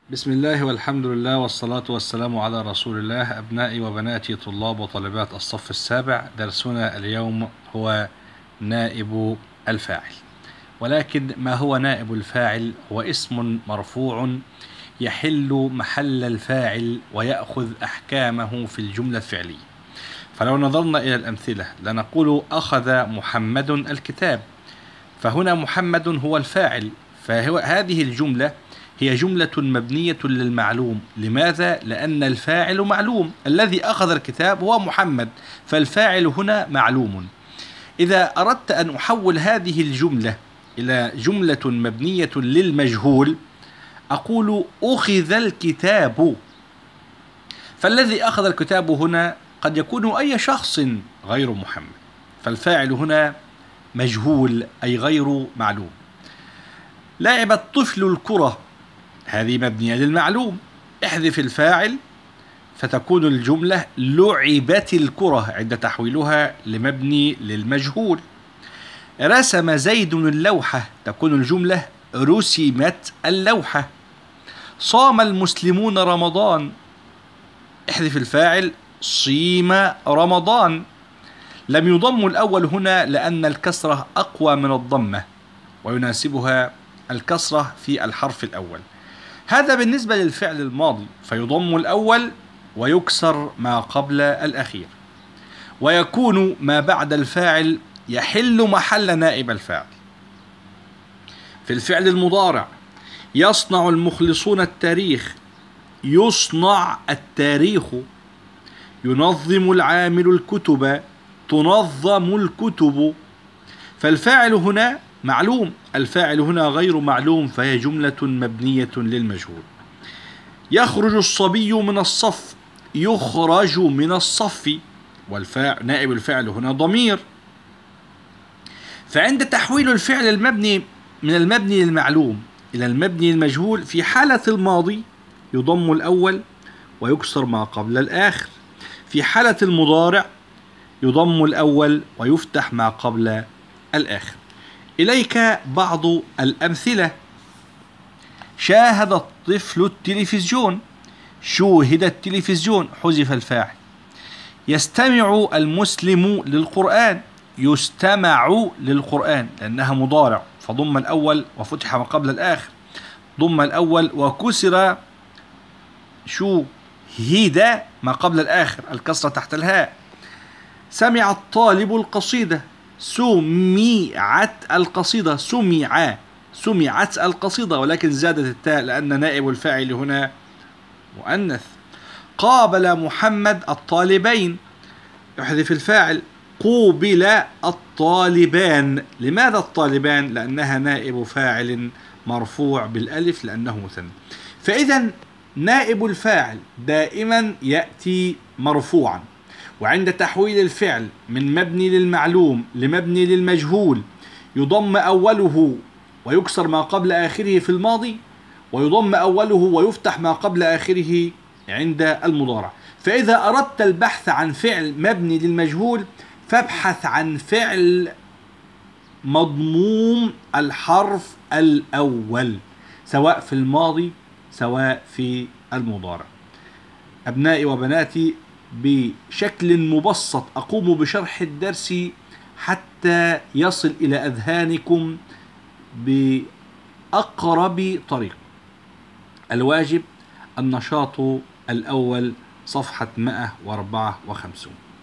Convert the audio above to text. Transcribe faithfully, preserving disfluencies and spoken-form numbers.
بسم الله والحمد لله والصلاة والسلام على رسول الله. أبنائي وبناتي طلاب وطالبات الصف السابع، درسنا اليوم هو نائب الفاعل. ولكن ما هو نائب الفاعل؟ هو اسم مرفوع يحل محل الفاعل ويأخذ أحكامه في الجملة الفعلية. فلو نظرنا إلى الأمثلة لنقول أخذ محمد الكتاب، فهنا محمد هو الفاعل، فهذه الجملة هي جملة مبنية للمعلوم. لماذا؟ لأن الفاعل معلوم، الذي أخذ الكتاب هو محمد، فالفاعل هنا معلوم. إذا أردت أن أحول هذه الجملة إلى جملة مبنية للمجهول أقول أخذ الكتاب، فالذي أخذ الكتاب هنا قد يكون أي شخص غير محمد، فالفاعل هنا مجهول أي غير معلوم. لعب الطفل الكرة، هذه مبنية للمعلوم، احذف الفاعل فتكون الجملة لعبت الكرة عند تحويلها لمبني للمجهول. رسم زيد اللوحة، تكون الجملة رسمت اللوحة. صام المسلمون رمضان، احذف الفاعل صيم رمضان. لم يضم الأول هنا لأن الكسرة أقوى من الضمة ويناسبها الكسرة في الحرف الأول. هذا بالنسبة للفعل الماضي، فيضم الأول ويكسر ما قبل الأخير، ويكون ما بعد الفاعل يحل محل نائب الفاعل. في الفعل المضارع يصنع المخلصون التاريخ، يصنع التاريخ. ينظم العامل الكتب، تنظم الكتب. فالفاعل هنا معلوم، الفاعل هنا غير معلوم، فهي جملة مبنية للمجهول. يخرج الصبي من الصف، يخرج من الصف، والفاعل نائب الفاعل هنا ضمير. فعند تحويل الفعل المبني من المبني للمعلوم إلى المبني للمجهول في حالة الماضي يضم الأول ويكسر ما قبل الآخر. في حالة المضارع يضم الأول ويفتح ما قبل الآخر. إليك بعض الأمثلة. شاهد الطفل التلفزيون، شوهد التلفزيون، حذف الفاعل. يستمع المسلم للقرآن، يستمع للقرآن لأنها مضارع، فضم الأول وفتح ما قبل الآخر. ضم الأول وكسر شوهد ما قبل الآخر، الكسرة تحت الهاء. سمع الطالب القصيدة، سمعت القصيدة، سمع سمعت القصيدة، ولكن زادت التاء لأن نائب الفاعل هنا مؤنث. قابل محمد الطالبين، يحذف الفاعل. قوبل الطالبان. لماذا الطالبان؟ لأنها نائب فاعل مرفوع بالألف لأنه مثنى. فإذا نائب الفاعل دائما يأتي مرفوعا، وعند تحويل الفعل من مبني للمعلوم لمبني للمجهول يضم أوله ويكسر ما قبل آخره في الماضي، ويضم أوله ويفتح ما قبل آخره عند المضارع. فإذا أردت البحث عن فعل مبني للمجهول فابحث عن فعل مضموم الحرف الأول، سواء في الماضي سواء في المضارع. أبنائي وبناتي، بشكل مبسط أقوم بشرح الدرس حتى يصل إلى أذهانكم بأقرب طريق. الواجب النشاط الأول، صفحة مئة وأربعة وخمسين.